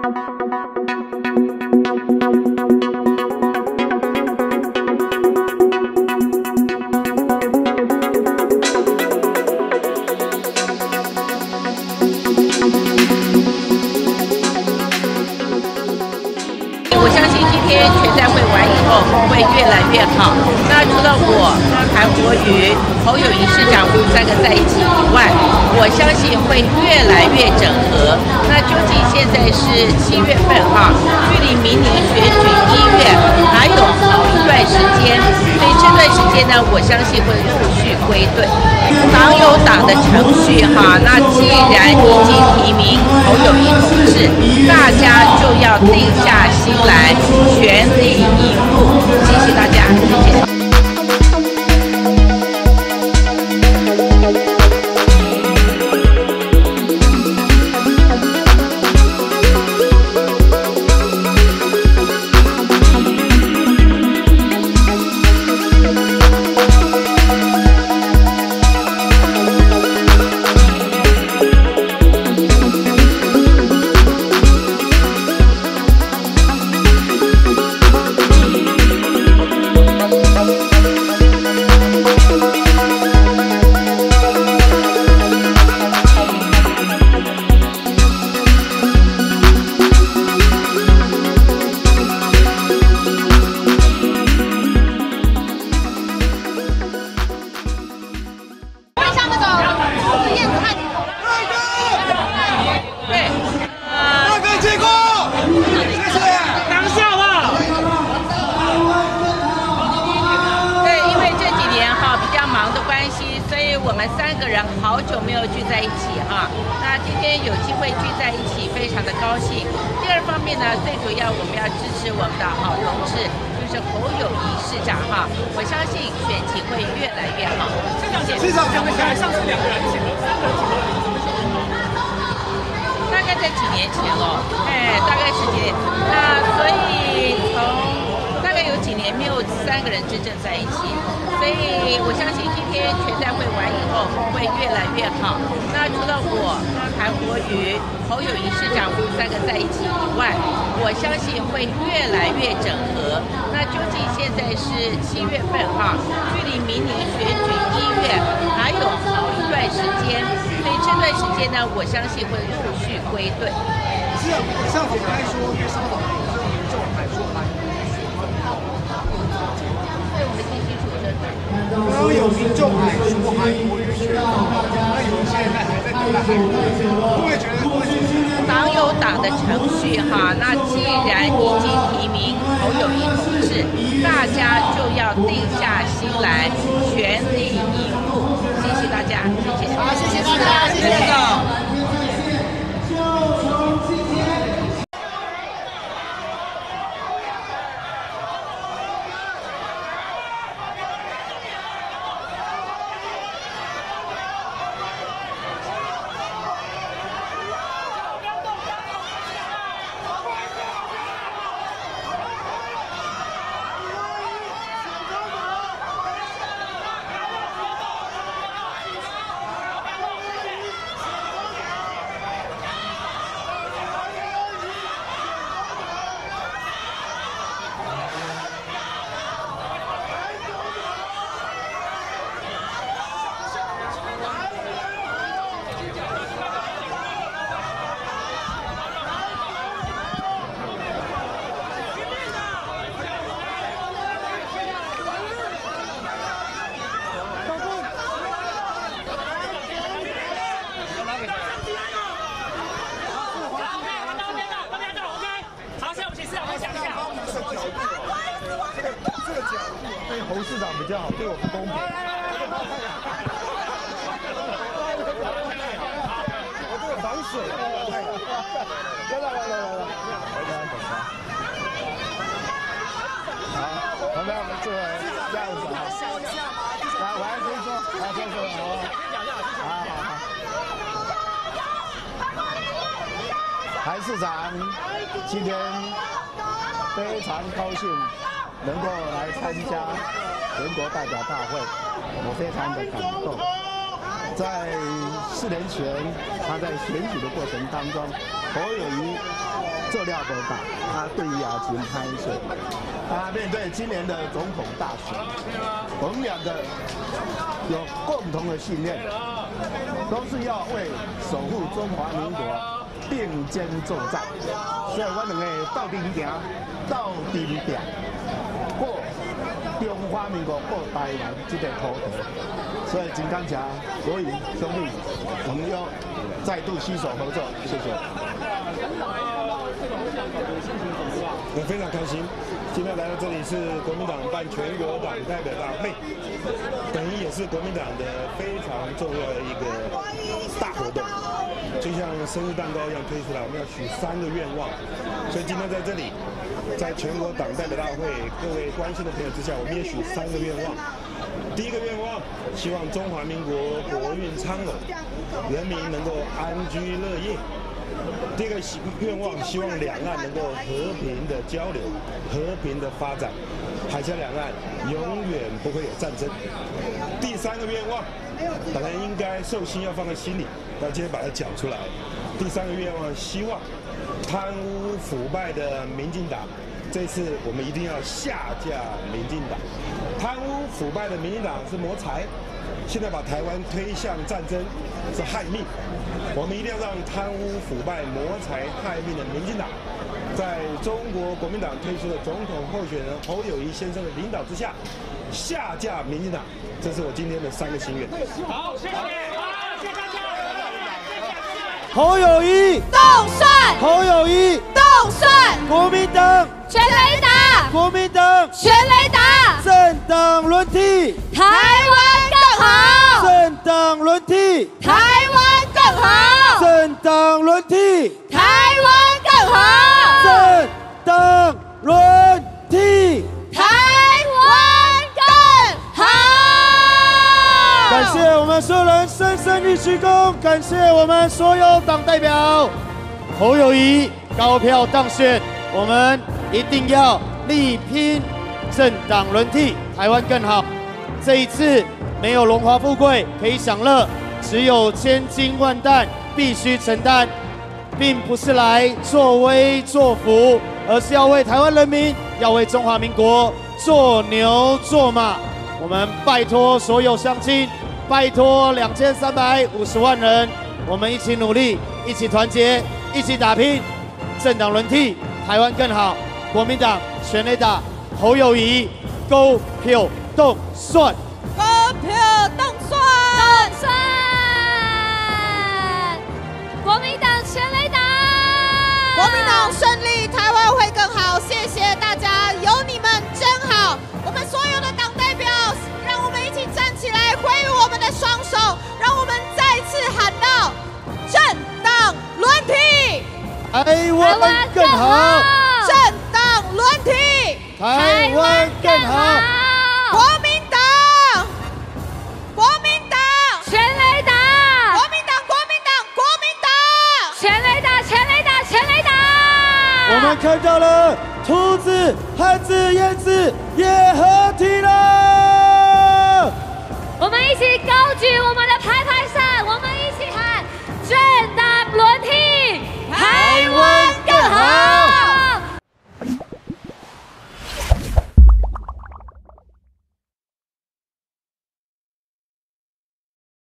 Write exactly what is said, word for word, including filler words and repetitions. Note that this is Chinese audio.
我相信今天全代会完以后会越来越好。那除了我、韩国瑜、侯友宜市长我们三个在一起以外，我相信会越来越整合。那究竟现在是七月份哈，距离明年选举一月还有好一段时间，所以这段时间呢，我相信会陆续归队。党有党的程序哈，那既然已经提名侯友宜同志，大家就要定下心来，全力以赴。谢谢大家，谢谢。我们三个人好久没有聚在一起哈，那今天有机会聚在一起，非常的高兴。第二方面呢，最主要我们要支持我们的好同志，就是侯友宜市长哈。我相信选情会越来越好。市长，市长讲的起来，上次两个人请了，三个人请了，怎么说？大概在几年前了，哎，大概是几年。那所以从大概有几年没有三个人真正在一起。所以我相信今天全代会完以后会越来越好。那除了我、韩国瑜、侯友宜市长我们三个在一起以外，我相信会越来越整合。那究竟现在是七月份哈，距离明年选举一月还有好一段时间，所以这段时间呢，我相信会陆续归队。 是啊，像总来说，因为稍早有这种民众还说韩国瑜选很好， 对我们继续说真的。 刚刚有民众还说韩国瑜选很好，那有些人还在等待韩国瑜，会不会觉得过去党有党的程序哈？那既然已经提名侯友宜同志，大家就要定下心来，全力以赴。谢谢大家，谢谢。 好，谢谢大家，谢谢市长。 对侯市长比较好，对我不公平。我这个防水，来来来来来来，来来等他。好，旁边我们坐回这样子啊。来，我来先说，来先说，好不好？好好好。韩市长今天非常高兴。能够来参加全国代表大会，我非常的感动。 在四年前，他在选举的过程当中，侯友宜做料不大，他对亚琴拍摄。他面对今年的总统大选，我们两个有共同的信念，都是要为守护中华民国并肩作战。所以我两个到底行，到底拼，过中华民国过台湾这个土地。所以金刚侠、国瑜兄弟，我们要再度携手合作，谢谢。 我非常开心，今天来到这里是国民党办全国党代表大会，等于也是国民党的非常重要的一个大活动，就像生日蛋糕一样推出来，我们要许三个愿望。所以今天在这里，在全国党代表大会各位关心的朋友之下，我们也许三个愿望。第一个愿望，希望中华民国国运昌隆，人民能够安居乐业。第二个愿望，希望两岸能够和平的交流、和平的发展，海峡两岸永远不会有战争。第三个愿望，当然应该寿星要放在心里，那今天把它讲出来。第三个愿望，希望贪污腐败的民进党，这次我们一定要下架民进党。贪污腐败的民进党是谋财，现在把台湾推向战争是害命。我们一定要让贪污腐败、谋财害命的民进党，在中国国民党推出的总统候选人侯友宜先生的领导之下，下架民进党。这是我今天的三个心愿。好，谢谢。好，谢谢大家。 侯友宜动算， 侯友宜动算， 国民党全雷打， 国民党全雷打， 政党轮替， 台湾更好， 政党轮替， 台湾更好， 政党轮替， 台湾更好， 政党轮替， 台湾更好。 感谢我们所有人深深一鞠躬，感谢我们所有党代表。侯友宜高票当选，我们一定要力拼政党轮替，台湾更好。这一次没有荣华富贵可以享乐，只有千金万担必须承担，并不是来作威作福，而是要为台湾人民，要为中华民国做牛做马。我们拜托所有乡亲，拜托两千三百五十万人，我们一起努力，一起团结，一起打拼，政党轮替，台湾更好。国民党全力打，侯友宜高票动算， 高票动算，动算，国民党全力打，国民党胜利，台湾会更好。谢谢大家，有你们真好。我们所有的党代表，让我们一起站起来，挥舞我们的双手，让我们再次喊到政党轮替， 台湾更好， 政党轮替， 台湾更好， 国民党，国民党全雷打，国民党，国民党，国民党全雷打，全雷打，全雷打。 我们看到了兔子、汉子、燕子也合体了， 我们一起高举我们的牌。